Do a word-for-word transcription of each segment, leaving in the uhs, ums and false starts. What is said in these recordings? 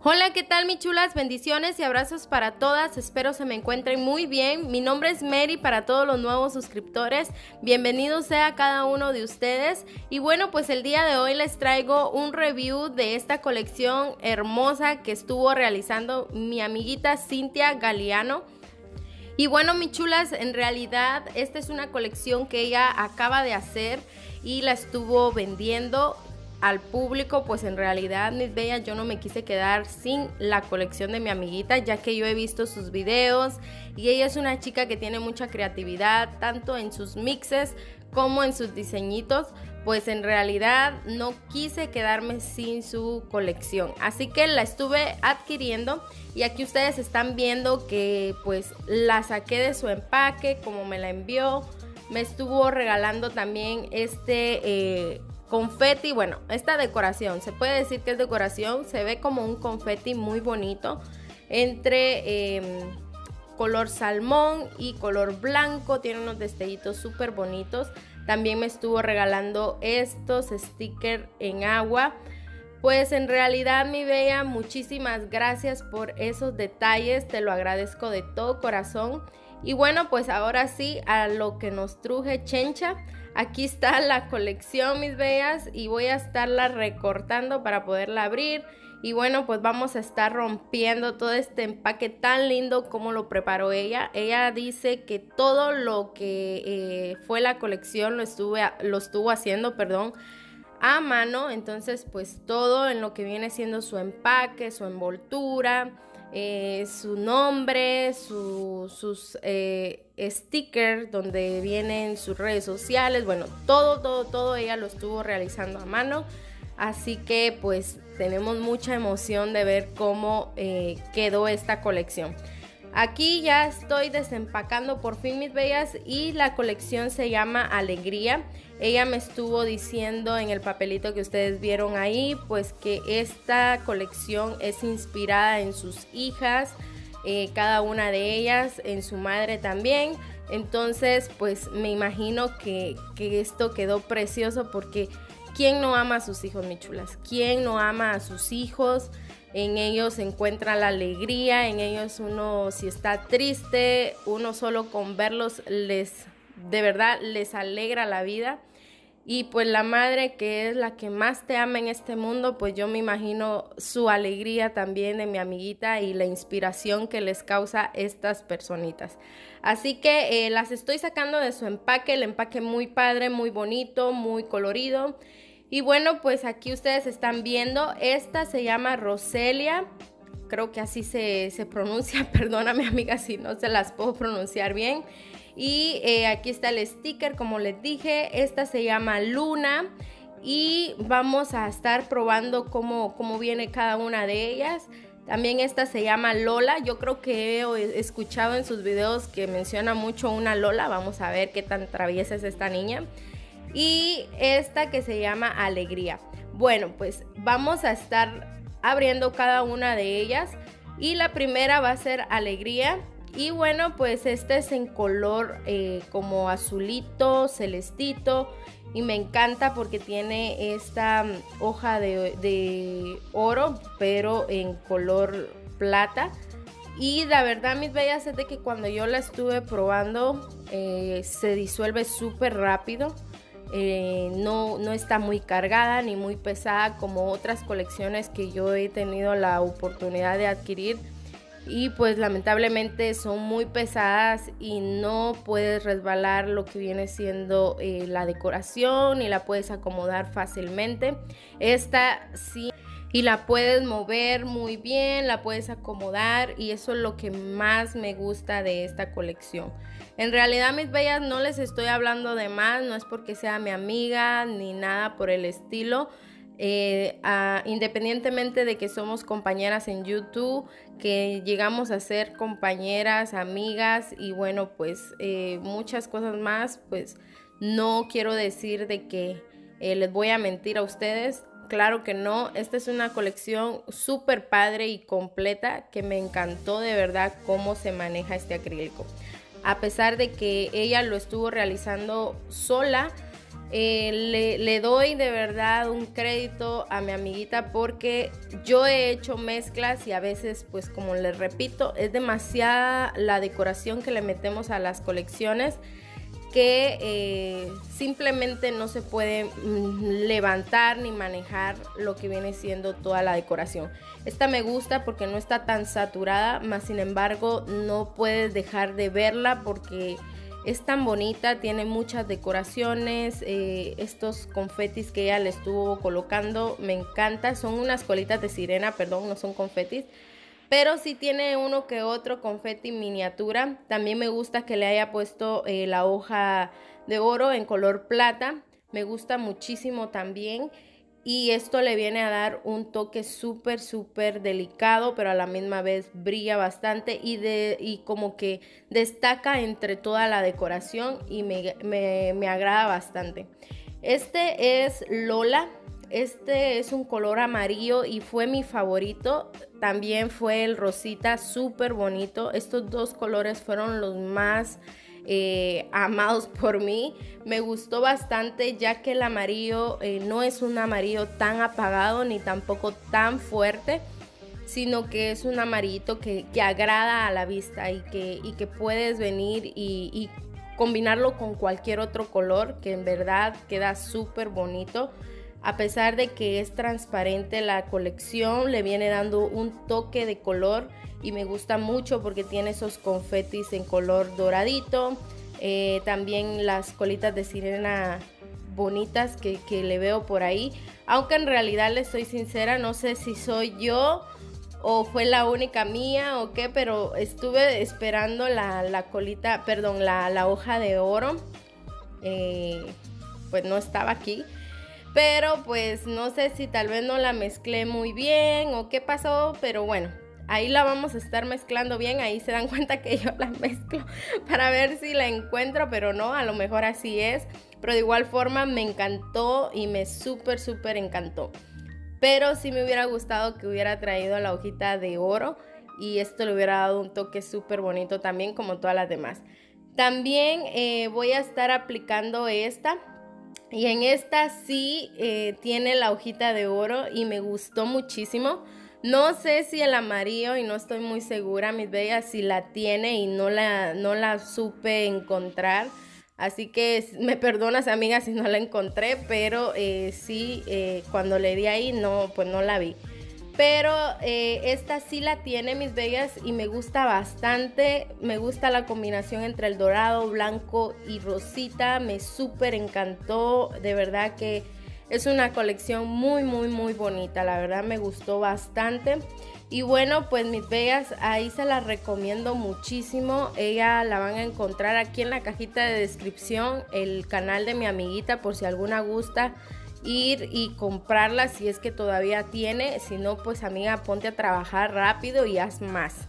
Hola, ¿qué tal mis chulas? Bendiciones y abrazos para todas, espero se me encuentren muy bien. Mi nombre es Mary, para todos los nuevos suscriptores, bienvenidos sea cada uno de ustedes. Y bueno, pues el día de hoy les traigo un review de esta colección hermosa que estuvo realizando mi amiguita Cintia Galeano. Y bueno, mis chulas, en realidad esta es una colección que ella acaba de hacer y la estuvo vendiendo al público. Pues en realidad, mis bellas, yo no me quise quedar sin la colección de mi amiguita, ya que yo he visto sus videos y ella es una chica que tiene mucha creatividad, tanto en sus mixes como en sus diseñitos. Pues en realidad no quise quedarme sin su colección, así que la estuve adquiriendo y aquí ustedes están viendo que pues la saqué de su empaque como me la envió. Me estuvo regalando también este eh, confeti, bueno, esta decoración, se puede decir que es decoración, se ve como un confeti muy bonito entre eh, color salmón y color blanco, tiene unos destellitos súper bonitos. También me estuvo regalando estos stickers en agua. Pues en realidad, mi bella, muchísimas gracias por esos detalles, te lo agradezco de todo corazón. Y bueno, pues ahora sí a lo que nos truje Chencha. Aquí está la colección, mis bellas, y voy a estarla recortando para poderla abrir. Y bueno, pues vamos a estar rompiendo todo este empaque tan lindo como lo preparó ella. Ella dice que todo lo que eh, fue la colección lo, estuve, lo estuvo haciendo, perdón, a mano. Entonces, pues todo en lo que viene siendo su empaque, su envoltura, eh, su nombre, su, sus eh, stickers donde vienen sus redes sociales. Bueno, todo, todo, todo ella lo estuvo realizando a mano. Así que pues tenemos mucha emoción de ver cómo eh, quedó esta colección. Aquí ya estoy desempacando por fin, mis bellas, y la colección se llama Alegría. Ella me estuvo diciendo en el papelito que ustedes vieron ahí, pues que esta colección es inspirada en sus hijas, eh, cada una de ellas, en su madre también. Entonces pues me imagino que, que esto quedó precioso, porque ¿quién no ama a sus hijos, mis chulas? ¿Quién no ama a sus hijos? En ellos se encuentra la alegría, en ellos uno si está triste, uno solo con verlos les, de verdad, les alegra la vida. Y pues la madre, que es la que más te ama en este mundo, pues yo me imagino su alegría también de mi amiguita y la inspiración que les causa estas personitas. Así que eh, las estoy sacando de su empaque, el empaque muy padre, muy bonito, muy colorido. Y bueno, pues aquí ustedes están viendo, esta se llama Roselia, creo que así se, se pronuncia, perdóname amiga si no se las puedo pronunciar bien. Y eh, aquí está el sticker, como les dije, esta se llama Luna. Y vamos a estar probando cómo, cómo viene cada una de ellas. También esta se llama Lola, yo creo que he escuchado en sus videos que menciona mucho una Lola, vamos a ver qué tan traviesa es esta niña. Y esta que se llama Alegría. Bueno, pues vamos a estar abriendo cada una de ellas. Y la primera va a ser Alegría. Y bueno, pues este es en color eh, como azulito, celestito. Y me encanta porque tiene esta hoja de, de oro, pero en color plata. Y la verdad, mis bellas, es de que cuando yo la estuve probando, eh, se disuelve súper rápido. Eh, no, no está muy cargada ni muy pesada como otras colecciones que yo he tenido la oportunidad de adquirir, y pues lamentablemente son muy pesadas y no puedes resbalar lo que viene siendo eh, la decoración, y la puedes acomodar fácilmente. Esta sí, y la puedes mover muy bien, la puedes acomodar, y eso es lo que más me gusta de esta colección. En realidad, mis bellas, no les estoy hablando de más, no es porque sea mi amiga ni nada por el estilo. Eh, uh, independientemente de que somos compañeras en YouTube, que llegamos a ser compañeras, amigas y bueno, pues eh, muchas cosas más, pues no quiero decir de que eh, les voy a mentir a ustedes. Claro que no, esta es una colección súper padre y completa que me encantó de verdad cómo se maneja este acrílico. A pesar de que ella lo estuvo realizando sola, Eh, le, le doy de verdad un crédito a mi amiguita porque yo he hecho mezclas y a veces, pues como les repito, es demasiada la decoración que le metemos a las colecciones que eh, simplemente no se puede mm, levantar ni manejar lo que viene siendo toda la decoración. Esta me gusta porque no está tan saturada, más sin embargo no puedes dejar de verla porque es tan bonita, tiene muchas decoraciones, eh, estos confetis que ella le estuvo colocando me encanta, son unas colitas de sirena, perdón, no son confetis, pero sí tiene uno que otro confeti miniatura. También me gusta que le haya puesto eh, la hoja de oro en color plata, me gusta muchísimo también. Y esto le viene a dar un toque súper, súper delicado, pero a la misma vez brilla bastante y, de, y como que destaca entre toda la decoración y me, me, me agrada bastante. Este es Lola, este es un color amarillo y fue mi favorito. También fue el rosita, súper bonito. Estos dos colores fueron los más Eh, amados por mí. Me gustó bastante ya que el amarillo eh, no es un amarillo tan apagado ni tampoco tan fuerte, sino que es un amarillito que, que agrada a la vista y que, y que puedes venir y, y combinarlo con cualquier otro color, que en verdad queda súper bonito. A pesar de que es transparente, la colección le viene dando un toque de color y me gusta mucho porque tiene esos confetis en color doradito. Eh, también las colitas de sirena bonitas que, que le veo por ahí. Aunque en realidad les soy sincera, no sé si soy yo o fue la única mía o qué, pero estuve esperando la, la colita, perdón, la, la hoja de oro. Eh, pues no estaba aquí. Pero pues no sé si tal vez no la mezclé muy bien o qué pasó, pero bueno, ahí la vamos a estar mezclando bien. Ahí se dan cuenta que yo la mezclo para ver si la encuentro, pero no, a lo mejor así es. Pero de igual forma me encantó y me súper, súper encantó. Pero sí me hubiera gustado que hubiera traído la hojita de oro y esto le hubiera dado un toque súper bonito también como todas las demás. También eh, voy a estar aplicando esta. Y en esta sí eh, tiene la hojita de oro y me gustó muchísimo. No sé si el amarillo, y no estoy muy segura, mis bellas, si la tiene y no la, no la supe encontrar. Así que me perdonas, amiga, si no la encontré, pero eh, sí, eh, cuando le di ahí, no, pues no la vi. Pero eh, esta sí la tiene, mis bellas, y me gusta bastante. Me gusta la combinación entre el dorado, blanco y rosita. Me súper encantó. De verdad que es una colección muy, muy, muy bonita. La verdad me gustó bastante. Y bueno, pues mis bellas, ahí se las recomiendo muchísimo. Ella la van a encontrar aquí en la cajita de descripción. El canal de mi amiguita, por si alguna gusta ir y comprarla si es que todavía tiene. Si no, pues amiga, ponte a trabajar rápido y haz más.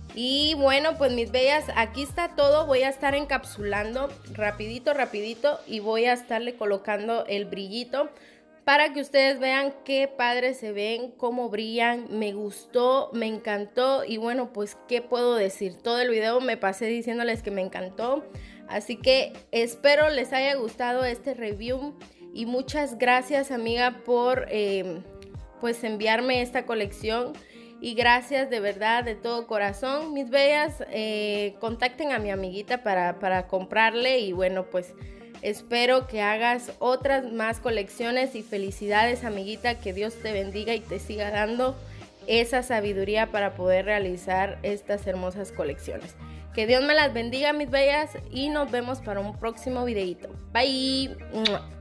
Y bueno, pues mis bellas, aquí está todo. Voy a estar encapsulando rapidito, rapidito y voy a estarle colocando el brillito para que ustedes vean qué padres se ven, cómo brillan. Me gustó, me encantó y bueno, pues qué puedo decir. Todo el video me pasé diciéndoles que me encantó. Así que espero les haya gustado este review. Y muchas gracias, amiga, por eh, pues enviarme esta colección. Y gracias de verdad, de todo corazón, mis bellas. Eh, contacten a mi amiguita para, para comprarle. Y bueno, pues espero que hagas otras más colecciones. Y felicidades, amiguita. Que Dios te bendiga y te siga dando esa sabiduría para poder realizar estas hermosas colecciones. Que Dios me las bendiga, mis bellas. Y nos vemos para un próximo videito. Bye.